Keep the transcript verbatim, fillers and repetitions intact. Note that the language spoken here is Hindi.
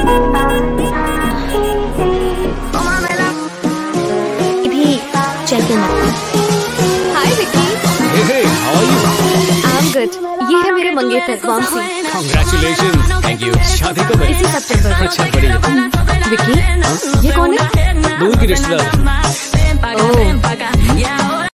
check in. Hi Vicky. Hey hey, how are you? I'm good. ये है मेरे मंगेतर वामसी. Congratulations. Thank you. शादी कब है? इसी सितंबर. अच्छा बढ़िया. विकी, ये कौन है? दूर की रिश्तेदार. ओह.